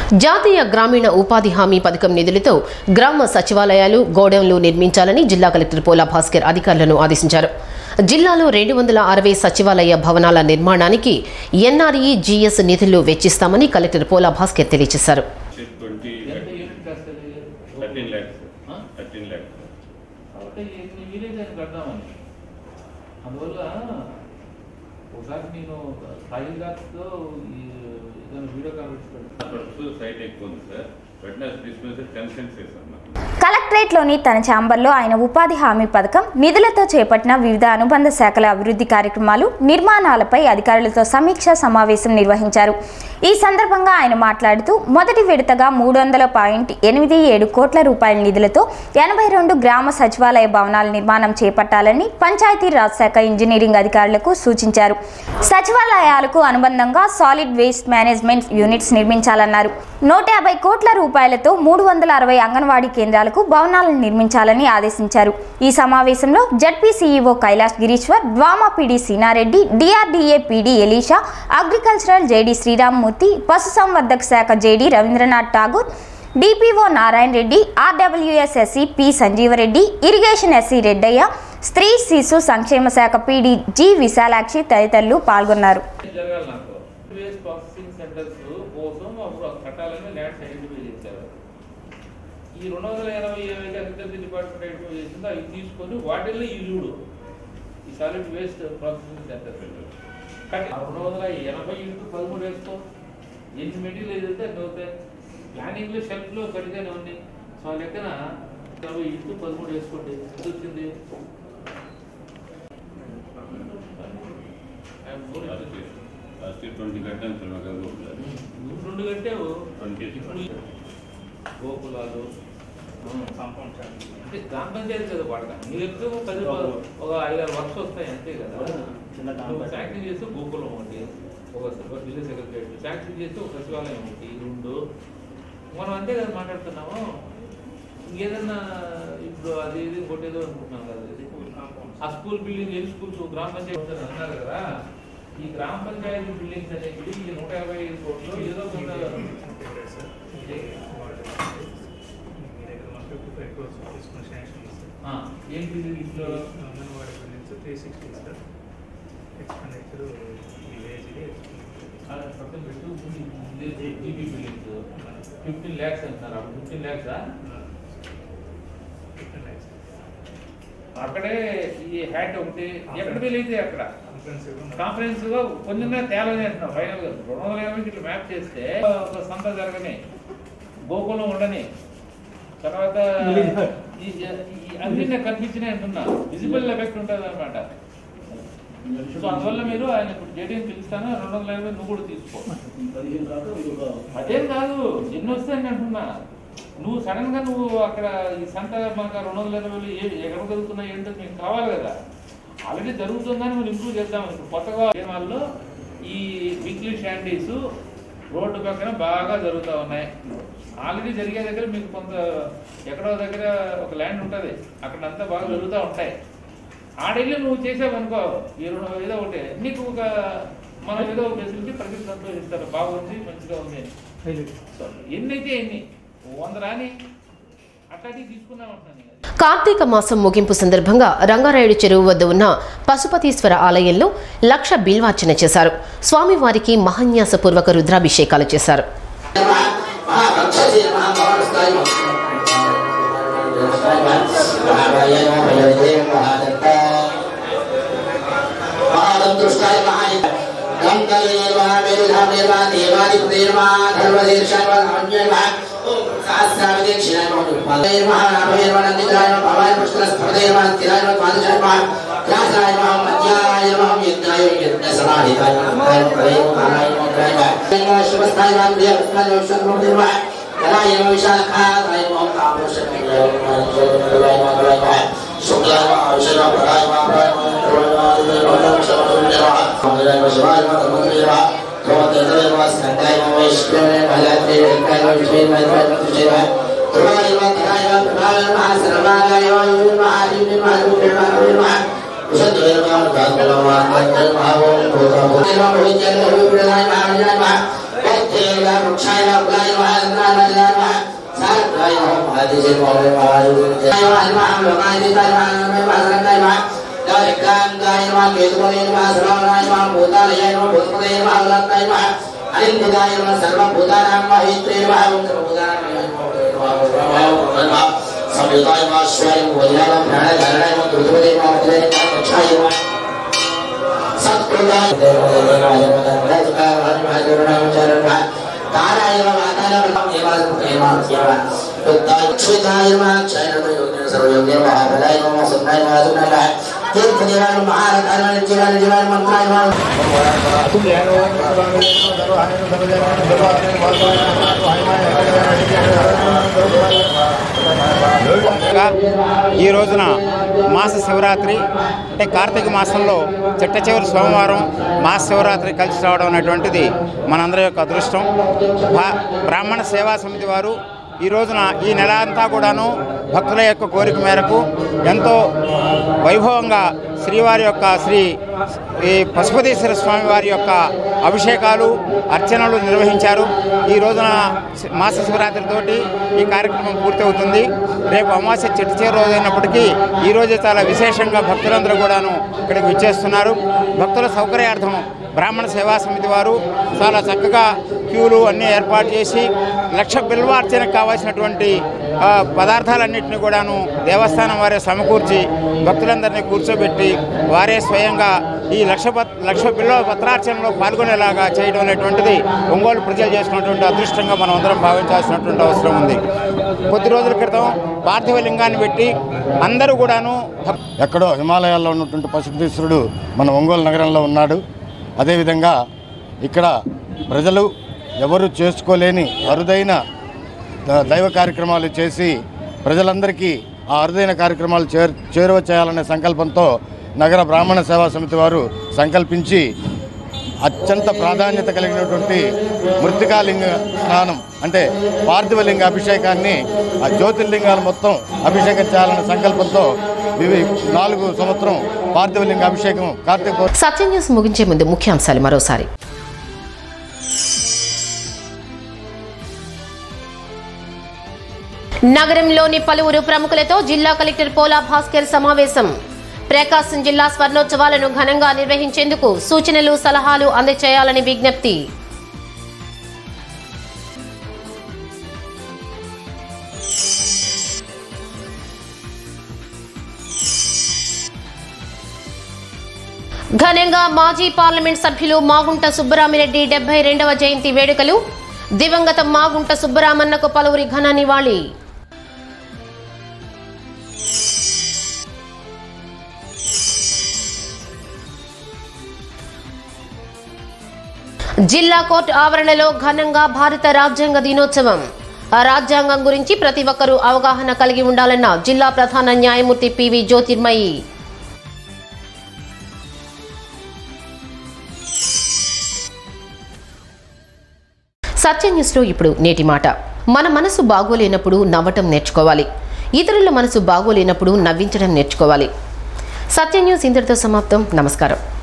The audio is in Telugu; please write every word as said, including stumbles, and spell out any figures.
జాతీయ గ్రామీణ ఉపాధి హామీ పథకం నిధులతో గ్రామ సచివాలయాలు గోడౌన్లు నిర్మించాలని జిల్లా కలెక్టర్ పోలా భాస్కర్ అధికారులను ఆదేశించారు. జిల్లాలో రెండు వందల అరవై సచివాలయ భవనాల నిర్మాణానికి ఎన్ఆర్ఈ జీఎస్ నిధులు వెచ్చిస్తామని కలెక్టర్ పోలా భాస్కర్ తెలియజేశారు. కలెక్టరేట్లోని తన ఛాంబర్లో ఆయన ఉపాధి హామీ పథకం నిధులతో చేపట్టిన వివిధ అనుబంధ శాఖల అభివృద్ధి కార్యక్రమాలు నిర్మాణాలపై అధికారులతో సమీక్షా సమావేశం నిర్వహించారు. ఈ సందర్భంగా ఆయన మాట్లాడుతూ మొదటి విడతగా మూడు వందల పాయింట్ ఎనిమిది ఏడు కోట్ల రూపాయల నిధులతో ఎనభై రెండు గ్రామ సచివాలయ భవనాల నిర్మాణం చేపట్టాలని పంచాయతీ రాజ్ శాఖ ఇంజనీరింగ్ అధికారులకు సూచించారు. సచివాలయాలకు అనుబంధంగా సాలిడ్ వేస్ట్ మేనేజ్మెంట్ యూనిట్స్ నిర్మించాలన్నారు. నూట యాభై కోట్ల రూపాయలతో మూడు వందల అరవై అంగన్వాడీ కేంద్రాలకు భవనాలను నిర్మించాలని ఆదేశించారు. ఈ సమావేశంలో ZP CEO Kailash Girishwar, DWMA PD Seenareddy, DRDA PD Elisha, agricultural JD Sriramamurthy, పశుసంవర్ధక శాఖ JD Ravindranath Tagore, DPO Narayana Reddy, RWS SE P Sanjeevareddy, irrigation SE Reddaiah, స్త్రీ శిశు సంక్షేమ శాఖ పీడీ జి విశాలాక్షి తదితరులు పాల్గొన్నారు. ఈ రెండు వందల ఎనభై ఏవైతే అగ్రికల్చర్ డిపార్ట్మెంట్ ఐడెంటిఫై చేసిందో అవి తీసుకొని వాటిల్లో ఈ చూడు ఈ సాలిడ్ వేస్ట్ ప్రాసెసింగ్ సెంటర్ కానీ రెండు వందల ఎనభై ఇంటూ పదమూడు వేసుకో ఎన్ని మెటీరియల్ ఏదైతే అన్ని అవుతాయి. ప్లానింగ్లో షెల్ఫ్లో కడిగానే ఉంది. సో లెక్కన ఎనభై ఇంటూ పదమూడు వేసుకోండి. ఎంత వచ్చింది? రెండు గంటేవు గోకులాలు అంటే గ్రామ పంచాయతీ కదా వాడక మీరు ఎక్కువ పది ఒక ఐదారు వర్క్స్ వస్తాయి అంతే కదా. శాంక్షన్ చేస్తే గోకులం ఒకటి, ఒక విలేజ్ సెక్రటరీ శాంక్షన్ చేస్తే ఒక సచివాలయం ఒకటి, రెండు మనం అంతే కదా మాట్లాడుతున్నాము. ఇంకేదన్నా ఇప్పుడు అది ఇది కొట్టేదో అనుకుంటున్నాం కదా. ఆ స్కూల్ బిల్డింగ్ ఎన్ని స్కూల్స్ గ్రామ పంచాయతీ అన్నారు కదా. ఈ గ్రామ పంచాయతీ బిల్డింగ్స్ అనేవి ఈ నూట యాభై ఐదు కోట్లు ఏదో కొంత ఏంటి ఇంట్లో త్రీ సిక్స్టీ సార్ ఎక్స్పెండిచర్ పక్కన పెట్టు. జీబీ బిల్డింగ్స్ ఫిఫ్టీన్ ల్యాక్స్ అంటున్నారు. అప్పుడు ఫిఫ్టీన్ ల్యాక్సా అక్కడే ఈ హ్యాట్ ఒకటి ఎక్కడ వీలైతే అక్కడ కాన్ఫరెన్స్ గా కొంచెం తేలని అంటున్నాం. ఫైనల్ గా రెండు వందల యాభై ఇట్లా మ్యాప్ చేస్తే ఒక సంత జరగని, గోకులం ఉండని, తర్వాత అన్ని కనిపించినాయి అంటున్నా. విజిబుల్ ఎఫెక్ట్ ఉంటుంది అనమాట. సో అందువల్ల మీరు ఆయన ఇప్పుడు జేడీని పిలుస్తాను రెండు వందల యాభై నువ్వు కూడా తీసుకో. అదేం కాదు ఎన్ని వస్తాయని అంటున్నా. నువ్వు సడన్ గా నువ్వు అక్కడ ఈ సంత మనకు రెండు వందల ఎనభై ఎక్కడ జరుగుతున్నాయి ఏంటో మీకు కావాలి కదా. ఆల్రెడీ జరుగుతుందని మనం ఇంప్రూవ్ చేద్దాం. ఇప్పుడు కొత్తగా వాళ్ళు ఈ వీక్లీ షాండీస్ రోడ్డు పక్కన బాగా జరుగుతూ ఉన్నాయి. ఆల్రెడీ జరిగే దగ్గర మీకు కొంత ఎక్కడో దగ్గర ఒక ల్యాండ్ ఉంటుంది, అక్కడంతా బాగా జరుగుతూ ఉంటాయి. ఆడెళ్ళి నువ్వు చేసావనుకో ఈ రెండు ఏదో ఒకటి నీకు ఒక మనం ఏదో ఒక ఫెసిలిటీ ప్రతి సంతోషిస్తారు. బాగుంది, మంచిగా ఉంది. సో ఎన్నైతే ఎన్ని వంద రాని అట్లాంటివి తీసుకున్నామంటున్నాను. కార్తీక మాసం ముగింపు సందర్భంగా రంగారాయుడు చెరువు వద్ద ఉన్న పశుపతీశ్వర ఆలయంలో లక్ష బిల్వార్చన చేశారు. స్వామివారికి మహాన్యాసపూర్వక రుద్రాభిషేకాలు చేశారు. China, ఈ రోజున మాస శివరాత్రి అంటే కార్తీక మాసంలో చిట్ట చివరి సోమవారం మాస శివరాత్రి కలిసి రావడం అనేటువంటిది మనందరి యొక్క అదృష్టం. బ్రాహ్మణ సేవా సమితి వారు ఈ రోజున ఈ నెల అంతా కూడాను భక్తుల యొక్క కోరిక మేరకు ఎంతో వైభవంగా శ్రీవారి యొక్క శ్రీ ఈ పశుపతీశ్వర స్వామి వారి యొక్క అభిషేకాలు అర్చనలు నిర్వహించారు. ఈ రోజున మాస శివరాత్రితోటి ఈ కార్యక్రమం పూర్తవుతుంది. రేపు అమావాస్య చిట్ట చివరి రోజు అయినప్పటికీ ఈరోజు చాలా విశేషంగా భక్తులందరూ కూడాను ఇక్కడికి విచ్చేస్తున్నారు. భక్తుల సౌకర్యార్థం బ్రాహ్మణ సేవా సమితి వారు చాలా చక్కగా క్యూలు అన్నీ ఏర్పాటు చేసి లక్ష బిల్వార్చనకు కావాల్సినటువంటి పదార్థాలన్నింటినీ కూడాను దేవస్థానం వారే సమకూర్చి భక్తులందరినీ కూర్చోబెట్టి వారే స్వయంగా ఈ లక్ష లక్ష బిల్వ పత్రార్చనలో పాల్గొనేలాగా చేయడం అనేటువంటిది ఒంగోలు ప్రజలు చేసినటువంటి అదృష్టంగా మనం అందరం భావించాల్సినటువంటి అవసరం ఉంది. కొద్ది రోజుల క్రితం పార్థివ లింగాన్ని పెట్టి అందరూ కూడాను ఎక్కడో హిమాలయాల్లో ఉన్నటువంటి పశుపతీశ్వరుడు మన ఒంగోలు నగరంలో ఉన్నాడు. అదేవిధంగా ఇక్కడ ప్రజలు ఎవరు చేసుకోలేని అరుదైన దైవ కార్యక్రమాలు చేసి ప్రజలందరికీ ఆ అరుదైన కార్యక్రమాలు చేరు చేరువ చేయాలనే సంకల్పంతో నగర బ్రాహ్మణ సేవా సమితి వారు సంకల్పించి అత్యంత ప్రాధాన్యత కలిగినటువంటి మృత్తికాలింగ స్నానం అంటే పార్థివలింగ అభిషేకాన్ని ఆ జ్యోతిర్లింగాలు మొత్తం అభిషేకం చేయాలనే సంకల్పంతో ఇవి నాలుగు సంవత్సరం పార్థివలింగ అభిషేకం కార్తీక. సత్యం న్యూస్ ముగించే ముందు ముఖ్యాంశాలు మరోసారి. నగరంలోని పలువురు ప్రముఖులతో జిల్లా కలెక్టర్ పోలా భాస్కర్ సమావేశం. ప్రకాశం జిల్లా స్వర్ణోత్సవాలను ఘనంగా నిర్వహించేందుకు సూచనలు సలహాలు అందజేయాలని విజ్ఞప్తి. ఘనంగా మాజీ పార్లమెంట్ సభ్యులు మాగుంట సుబ్బరామిరెడ్డి డెబ్బై రెండవ జయంతి వేడుకలు. దివంగత మాగుంట సుబ్బరామన్నకు పలువురి ఘన నివాళి. జిల్లా కోర్టు ఆవరణలో ఘనంగా భారత రాజ్యాంగ దినోత్సవం. ఆ రాజ్యాంగం గురించి ప్రతి ఒక్కరూ అవగాహన కలిగి ఉండాలన్న జిల్లా ప్రధాన న్యాయమూర్తి పివి జ్యోతిర్మయి. సత్య న్యూస్లో ఇప్పుడు నేటి మాట. మన మనసు బాగోలేనప్పుడు నవ్వటం నేర్చుకోవాలి. ఇతరుల మనసు బాగోలేనప్పుడు నవ్వించడం నేర్చుకోవాలి. సత్య న్యూస్ ఇంతటితో సమాప్తం. నమస్కారం.